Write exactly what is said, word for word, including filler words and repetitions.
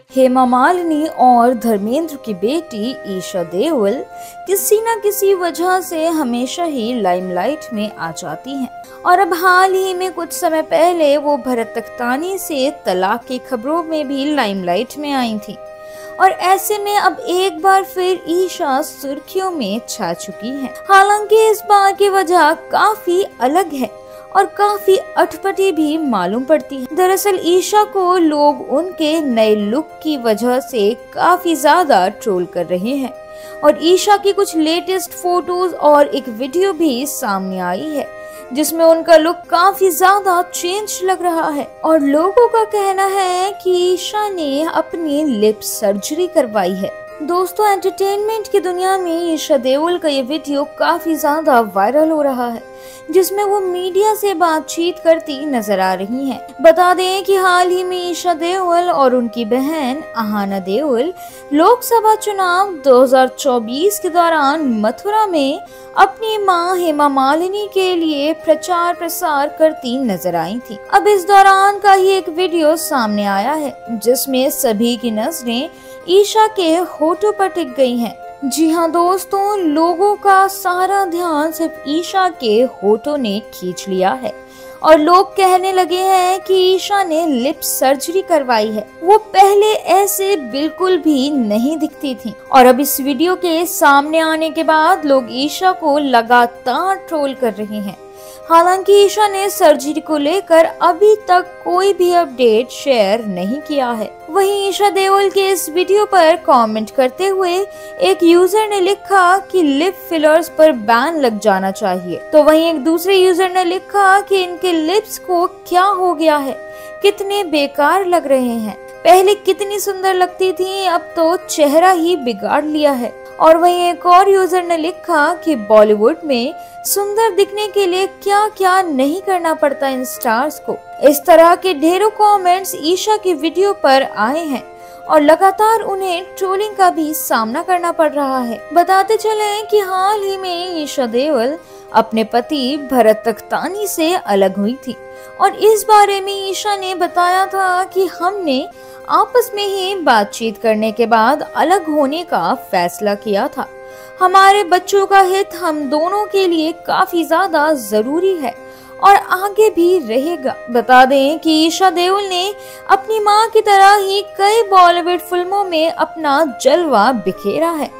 हेमा मालिनी और धर्मेंद्र की बेटी ईशा देओल किसी न किसी वजह से हमेशा ही लाइमलाइट में आ जाती हैं और अब हाल ही में कुछ समय पहले वो भरत तख्तानी से तलाक की खबरों में भी लाइमलाइट में आई थी और ऐसे में अब एक बार फिर ईशा सुर्खियों में छा चुकी हैं। हालांकि इस बार की वजह काफी अलग है और काफी अटपटी भी मालूम पड़ती है। दरअसल ईशा को लोग उनके नए लुक की वजह से काफी ज्यादा ट्रोल कर रहे हैं और ईशा की कुछ लेटेस्ट फोटोज और एक वीडियो भी सामने आई है जिसमें उनका लुक काफी ज्यादा चेंज लग रहा है और लोगों का कहना है कि ईशा ने अपनी लिप सर्जरी करवाई है। दोस्तों, एंटरटेनमेंट की दुनिया में ईशा देओल का ये वीडियो काफी ज्यादा वायरल हो रहा है जिसमें वो मीडिया से बातचीत करती नजर आ रही हैं। बता दें कि हाल ही में ईशा देओल और उनकी बहन अहाना देओल लोकसभा चुनाव दो हज़ार चौबीस के दौरान मथुरा में अपनी मां हेमा मालिनी के लिए प्रचार प्रसार करती नजर आई थी। अब इस दौरान का ही एक वीडियो सामने आया है जिसमें सभी की नजरें ईशा के होठों पर टिक गई हैं। जी हाँ दोस्तों, लोगों का सारा ध्यान सिर्फ ईशा के होठों ने खींच लिया है और लोग कहने लगे हैं कि ईशा ने लिप सर्जरी करवाई है। वो पहले ऐसे बिल्कुल भी नहीं दिखती थी और अब इस वीडियो के सामने आने के बाद लोग ईशा को लगातार ट्रोल कर रहे हैं। हालांकि ईशा ने सर्जरी को लेकर अभी तक कोई भी अपडेट शेयर नहीं किया है। वहीं ईशा देओल के इस वीडियो पर कमेंट करते हुए एक यूजर ने लिखा कि लिप फिलर्स पर बैन लग जाना चाहिए, तो वहीं एक दूसरे यूजर ने लिखा कि इनके लिप्स को क्या हो गया है, कितने बेकार लग रहे हैं, पहले कितनी सुंदर लगती थी, अब तो चेहरा ही बिगाड़ लिया है। और वहीं एक और यूजर ने लिखा कि बॉलीवुड में सुंदर दिखने के लिए क्या क्या नहीं करना पड़ता इन स्टार्स को। इस तरह के ढेरों कमेंट्स ईशा की वीडियो पर आए हैं और लगातार उन्हें ट्रोलिंग का भी सामना करना पड़ रहा है। बताते चले कि हाल ही में ईशा देओल अपने पति भरत तख्तानी से अलग हुई थी और इस बारे में ईशा ने बताया था कि हमने आपस में ही बातचीत करने के बाद अलग होने का फैसला किया था। हमारे बच्चों का हित हम दोनों के लिए काफी ज्यादा जरूरी है और आगे भी रहेगा। बता दें कि ईशा देओल ने अपनी मां की तरह ही कई बॉलीवुड फिल्मों में अपना जलवा बिखेरा है